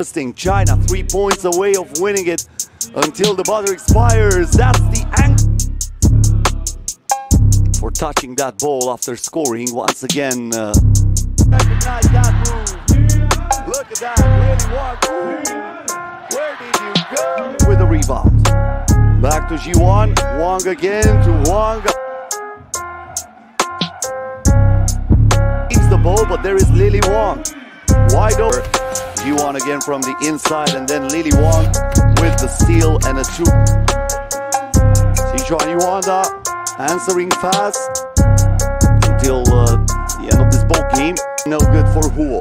China 3 points away of winning it until the buzzer expires. That's the angle for touching that ball after scoring once again. Recognize that move. Look at that, LILI Wang. Where did you go? With the rebound. Back to Jiwan. Wang again to Wang. Keeps the ball, but there is LILI Wang. Wide open. Jiwan again from the inside, and then LILI Wang with the steal and a two. Sichuan Yuanda answering fast until the end of this ball game. No good for Hubei.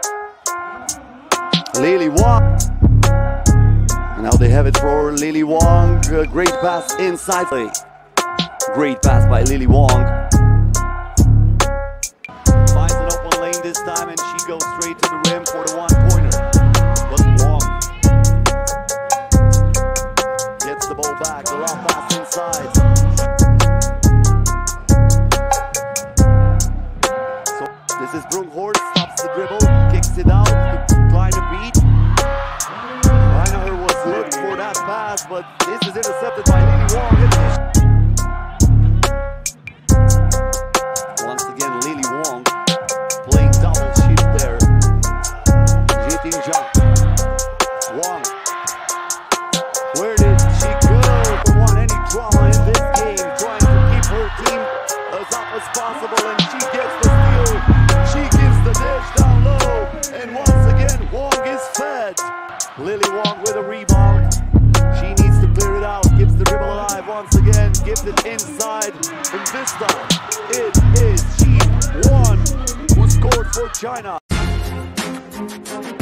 LILI Wang. Now they have it for LILI Wang. Great pass inside. Great pass by LILI Wang. Finds an open lane this time, and she goes straight to the rim for the one-pointer. But Wang gets the ball back. The long pass inside. So this is Brunghorst. Stops the dribble. Kicks it out. Trying to beat. Looking for that pass, but this is intercepted by LILI Wang. Once again, LILI Wang playing double shift there. Jiting Zhang. Wang. Where did she go? Don't want any drama in this game. Trying to keep her team as up as possible, and she gets the steal. She gives the dish down low, and once again, Wang is fed. LILI Wang with a rebound. She needs to clear it out. Gives the dribble alive once again. Gives it inside. And this time, it is Jiwan who scored for China.